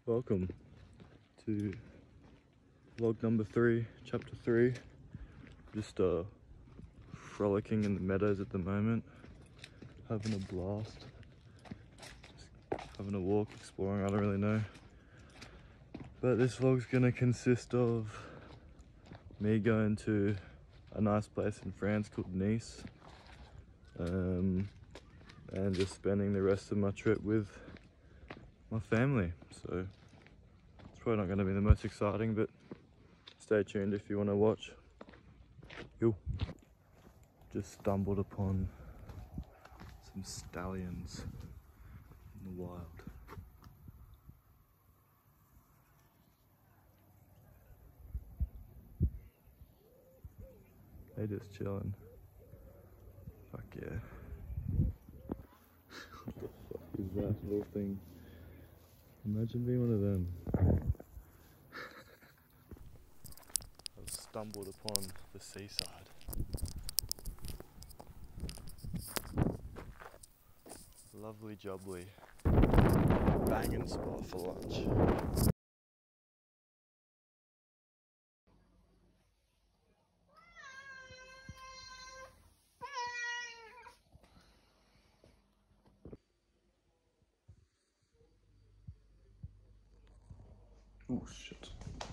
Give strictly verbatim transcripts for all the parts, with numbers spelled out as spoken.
Welcome to vlog number three, chapter three. Just uh, frolicking in the meadows at the moment, having a blast, just having a walk, exploring, I don't really know. But this vlog's gonna consist of me going to a nice place in France called Nice, um, and just spending the rest of my trip with my family. So it's probably not going to be the most exciting, but stay tuned if you want to watch. Yo. Just stumbled upon some stallions in the wild. They just chilling. Fuck yeah. What the fuck is that little thing? Imagine being one of them. I've stumbled upon the seaside. Lovely jubbly. Banging spot for lunch. Oh shit.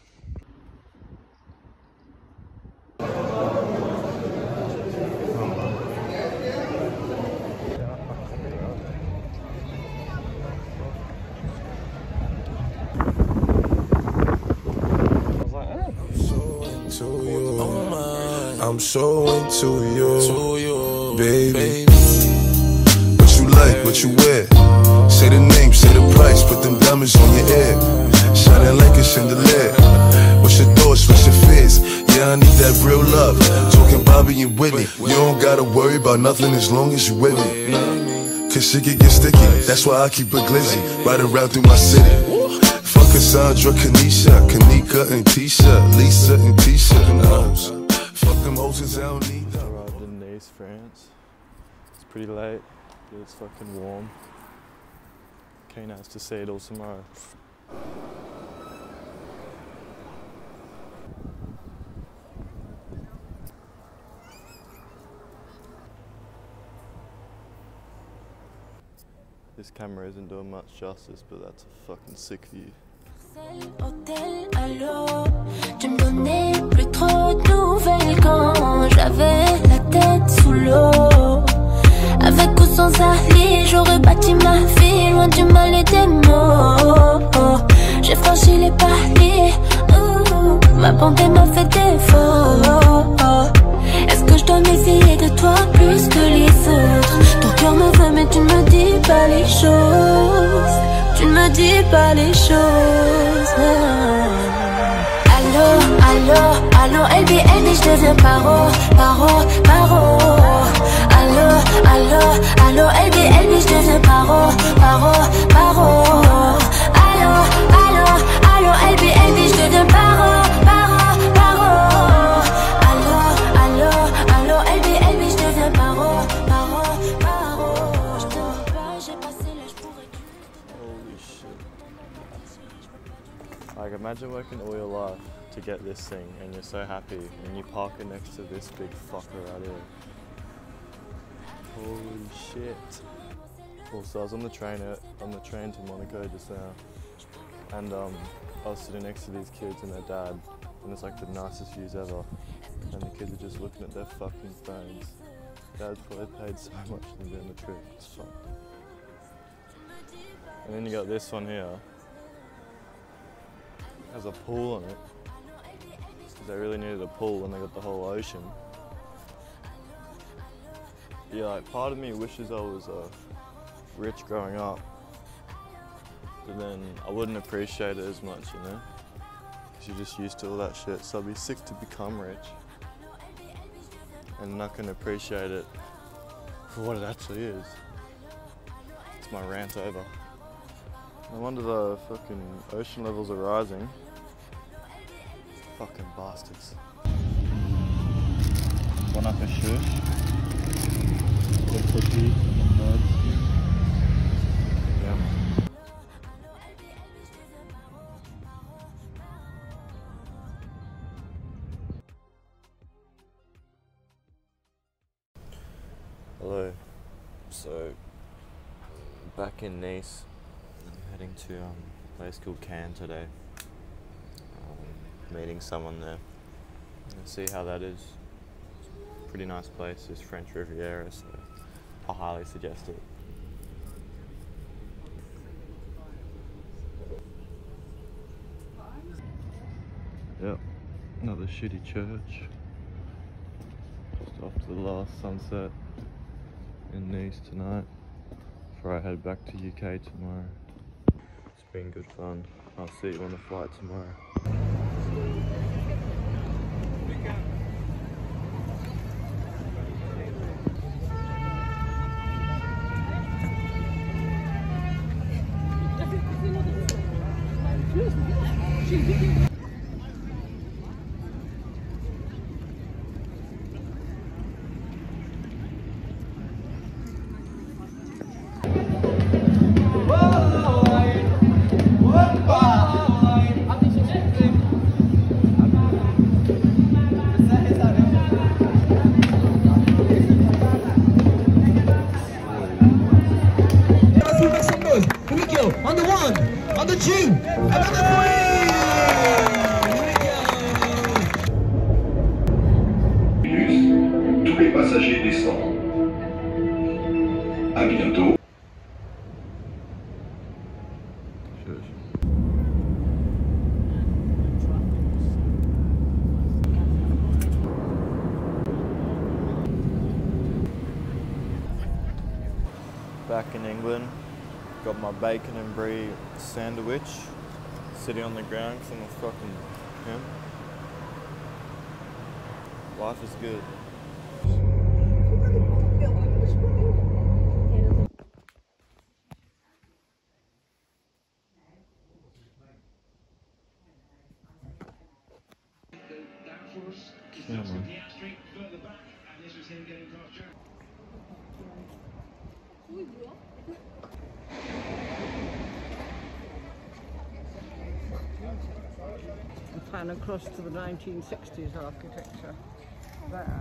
I'm so into you, baby. What you like, what you wear? Say the name, say the price, put them diamonds on your head. Shining like a chandelier. What's your thoughts, what's your fears? Yeah, I need that real love. Talking Bobby and Whitney. You don't gotta worry about nothing as long as you with me. Cause shit can get sticky, that's why I keep a glizzy. Riding around through my city. Fuck Cassandra, Kanisha, Kanika and Tisha, Lisa and Tisha. Fuck them hoses, I don't need them. Arrived in Nice, France. It's pretty late, but it's fucking warm. Keen has to see it all tomorrow. This camera isn't doing much justice, but that's a fucking sick view. Hôtel, allô, tu me donnais plus trop de nouvelles quand j'avais la tête sous l'eau. Avec ou sans Ali, j'aurais bâti ma vie loin du mal et des mots. J'ai franchi les paliers, ouh, ma bonté m'a fait défaut. Est-ce que je dois m'essayer de toi plus que les autres? Ton cœur me veut mais tu ne me dis pas les choses. Tu ne me dis pas les choses. Allô, allô, allô, L B L B, je deviens paro, paro, paro. Allô, allô, allô, L B L B, je deviens paro, paro, paro. Allô, allô, allô, L B L B, je deviens paro, paro, paro. Allô, allô, allô, L B L B, je deviens paro, paro, paro. Je te dis pas, j'ai passé l'âge pour écrire. Holy shit. Like, imagine working all your life to get this thing and you're so happy and you park it next to this big fucker right here. Holy shit. Also, I was on the train on the train to Monaco just now, and um, I was sitting next to these kids and their dad, and it's like the nicest views ever. And the kids are just looking at their fucking phones. Dad's probably paid so much to be on the trip. It's fun. And then you got this one here. It has a pool on it. Because they really needed a pool when they got the whole ocean. Yeah, like part of me wishes I was uh, rich growing up, but then I wouldn't appreciate it as much, you know? Because you're just used to all that shit, so I'd be sick to become rich and not gonna appreciate it for what it actually is. It's my rant over. No wonder the fucking ocean levels are rising. Fucking bastards. Bon apétit. The cookie, nuts. Yeah. Hello. So, back in Nice, I'm heading to um, a place called Cannes today. Um, meeting someone there. I'll see how that is. Pretty nice place, it's French Riviera, so I highly suggest it. Yep, another shitty church. Just after the last sunset in Nice tonight, before I head back to U K tomorrow. It's been good fun. I'll see you on the flight tomorrow. On the one, on the two, and on the three! Tous les passagers descendent. À bientôt. Back in England. Got my bacon and brie sandwich sitting on the ground because I'm a fucking pimp. Life is good. Yeah, man. Plan across to the nineteen sixties architecture there.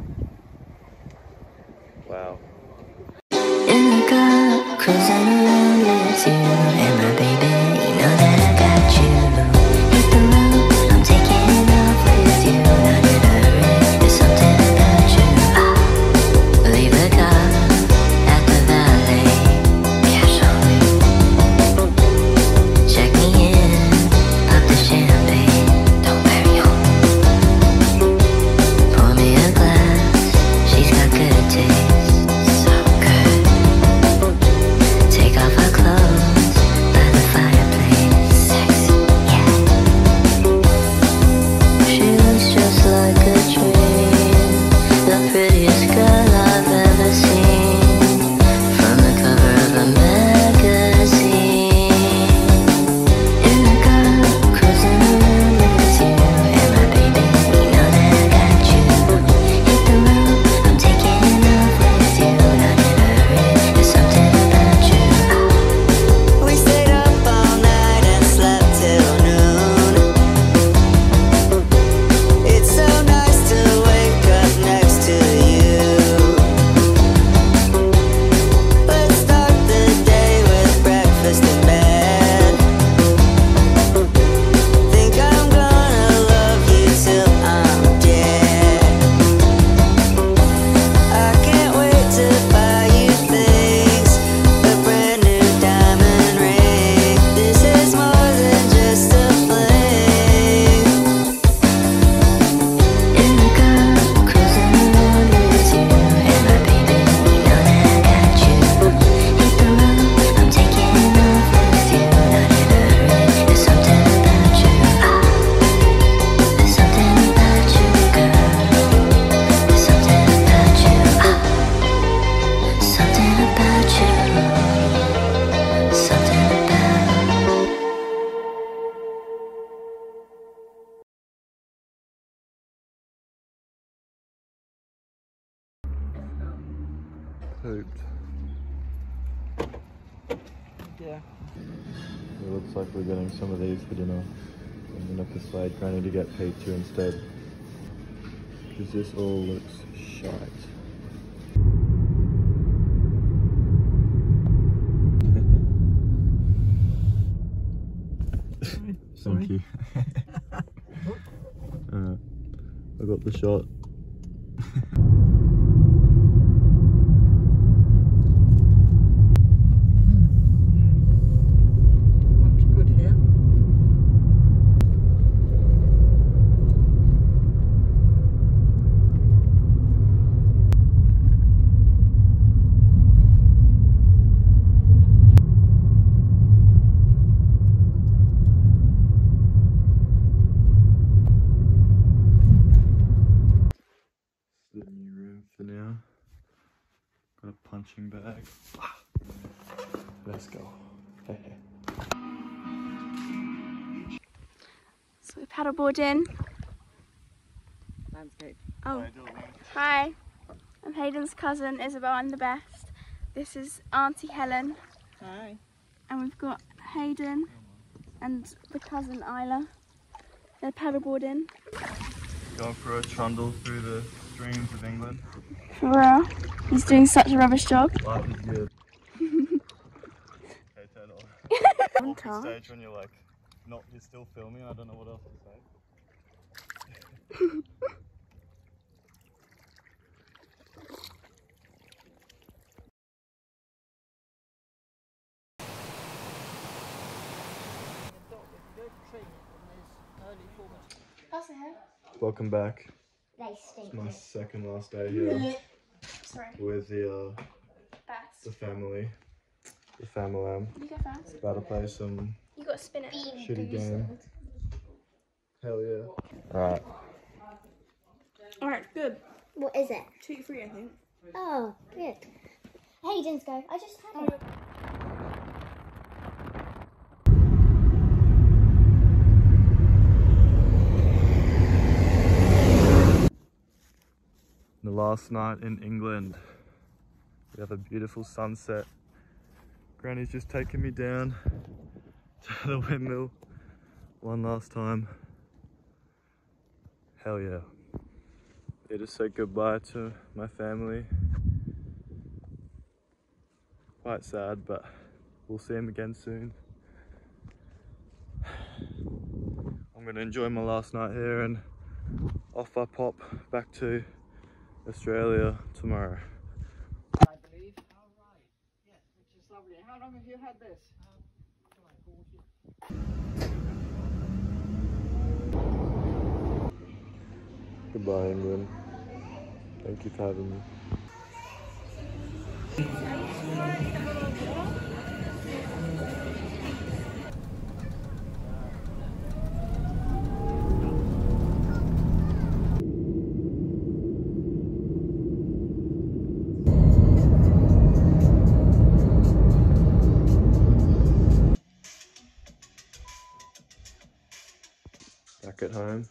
Wow. In the car, cruising around with you and my baby, you know that I got you. Hit the road, I'm taking off with you. Not in a hurry, there's something about you. Ah, leave the car at the valet. Cash on me. Check me in, pop the champagne. Pooped. Yeah. It looks like we're getting some of these for dinner. I'm gonna persuade Granny to get P two instead. Because this all looks shite. Thank you. uh, I got the shot. What's good here? The new room for now. Got a punching bag. Let's go. So we're paddleboarding. Landscape. Oh, hi. I'm Hayden's cousin Isabel. I'm the best. This is Auntie Helen. Hi. And we've got Hayden and the cousin Isla. They're paddleboarding. Going for a trundle through the streams of England. For real. He's doing such a rubbish job. Life is good. Okay, turn it on. Off the stage when you're like, not, you're still filming, I don't know what else to say. Welcome back. They stink. It's my second last day here Sorry. with the uh, Best. the family. The family. You go first. About to play some You got to spin it. shitty game. Hell yeah. Alright. Alright, good. What is it? Two, three, I think. Oh, good. Hayden's go. I just had it. The last night in England. We have a beautiful sunset. Granny's just taking me down to the windmill one last time. Hell yeah. Here to say goodbye to my family. Quite sad, but we'll see them again soon. I'm gonna enjoy my last night here and off I pop back to Australia tomorrow. I believe. All right. Yeah, which is lovely. How long have you had this? Goodbye, England. Thank you for having me. Back at home.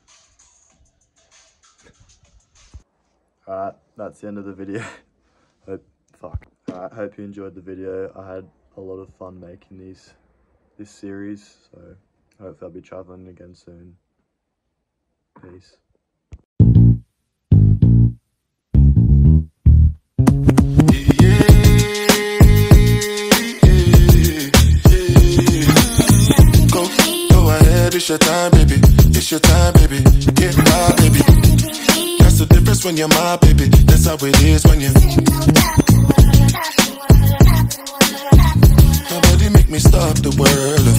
Alright, that's the end of the video. Hope, fuck. Alright, hope you enjoyed the video. I had a lot of fun making these, this series, so hopefully I'll be traveling again soon. Peace. Go, go ahead, it's your time, baby. It's your time, baby. Get my baby. That's the difference when you're my baby. That's how it is when you. Nobody make me stop the world.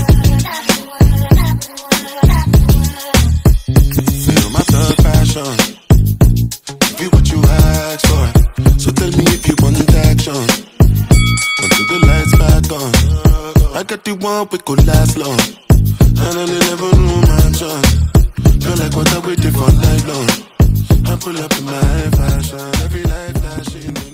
Feel my thug passion. Give you what you asked for. So tell me if you want action. Until the lights back on. I got the one we could last long. And I never knew mansion. Feel like what I waited for night long. I pull up in my fashion every night that she